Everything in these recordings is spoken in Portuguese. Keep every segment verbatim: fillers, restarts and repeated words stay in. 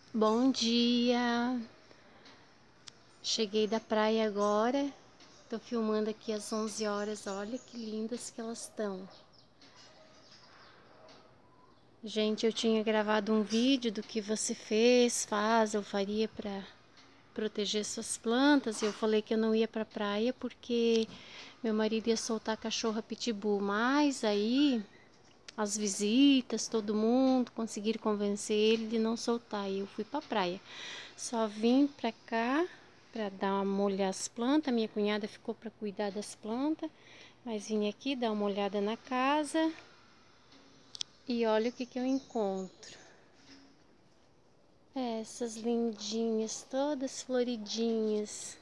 Bom dia! Cheguei da praia agora, tô filmando aqui às onze horas, olha que lindas que elas estão. Gente, eu tinha gravado um vídeo do que você fez, faz, eu faria para proteger suas plantas, e eu falei que eu não ia pra praia porque meu marido ia soltar a cachorra pitbull, mas aí as visitas, todo mundo conseguiram convencer ele de não soltar, e eu fui pra praia. Só vim pra cá para dar uma olhada as plantas. Minha cunhada ficou para cuidar das plantas, mas vim aqui dar uma olhada na casa e olha o que que eu encontro. Essas lindinhas, todas floridinhas.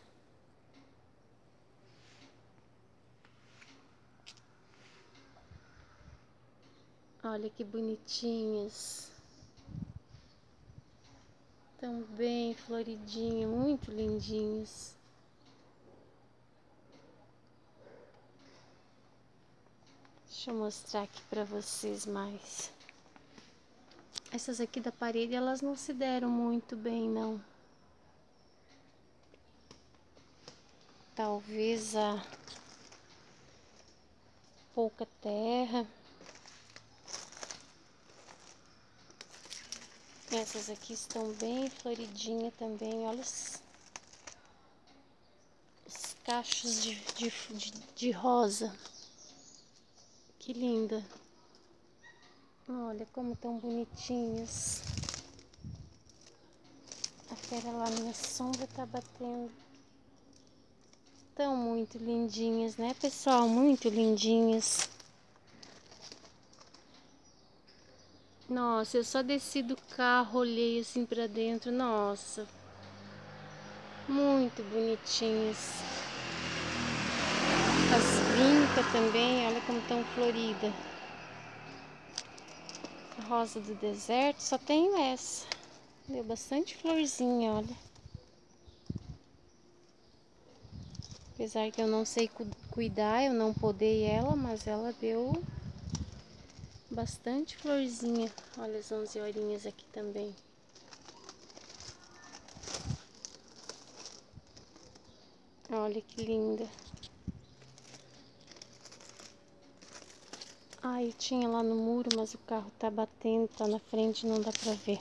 Olha que bonitinhas. Tão bem floridinhas, muito lindinhas. Deixa eu mostrar aqui para vocês mais. Essas aqui da parede, elas não se deram muito bem, não. Talvez a pouca terra. Essas aqui estão bem floridinhas também. Olha os, os cachos de, de, de, de rosa. Que linda. Olha como tão bonitinhas. Aquela lá, minha sombra tá batendo. Tão muito lindinhas, né, pessoal? Muito lindinhas. Nossa, eu só desci do carro, olhei assim pra dentro. Nossa, muito bonitinhas. As vincas também, olha como tão florida. A rosa do deserto, só tenho essa. Deu bastante florzinha, olha. Apesar que eu não sei cu cuidar, eu não podei ela, mas ela deu bastante florzinha. Olha as onze horinhas aqui também. Olha que linda. Ah, eu tinha lá no muro, mas o carro tá batendo, tá na frente, não dá pra ver.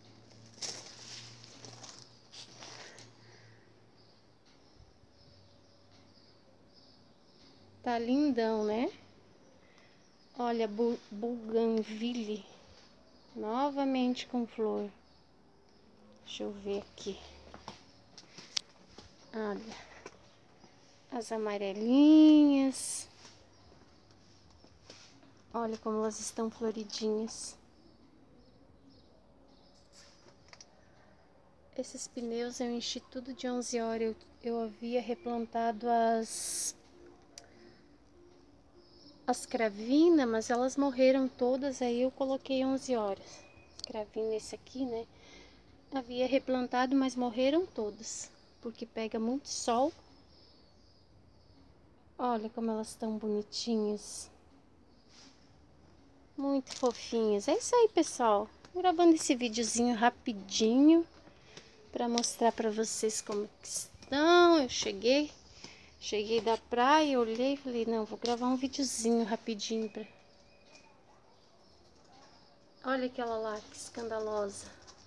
Tá lindão, né? Olha, bu buganville. Novamente com flor. Deixa eu ver aqui. Olha. As amarelinhas. Olha como elas estão floridinhas. Esses pneus eu enchi tudo de onze horas. Eu, eu havia replantado as... As cravinas, mas elas morreram todas, aí eu coloquei onze horas. Cravina esse aqui, né? Havia replantado, mas morreram todas, porque pega muito sol. Olha como elas estão bonitinhas. Muito fofinhas. É isso aí, pessoal. Gravando esse videozinho rapidinho para mostrar para vocês como que estão. Eu cheguei, cheguei da praia, olhei e falei, não, vou gravar um videozinho rapidinho pra... Olha aquela lá, que escandalosa.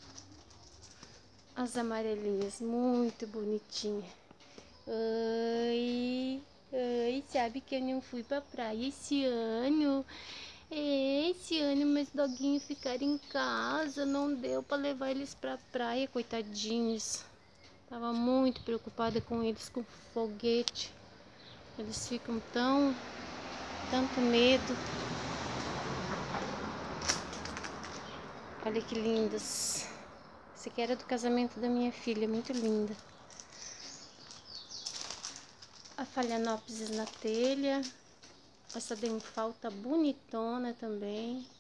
As amarelinhas, muito bonitinha. Oi, oi, sabe que eu não fui pra praia esse ano? Esse ano meus doguinhos ficaram em casa, não deu pra levar eles pra praia, coitadinhos. Tava muito preocupada com eles, com foguete. Eles ficam tão, tanto medo. Olha que lindas. Esse aqui era do casamento da minha filha, muito linda. A phalaenopsis na telha. Essa denfal tá bonitona também.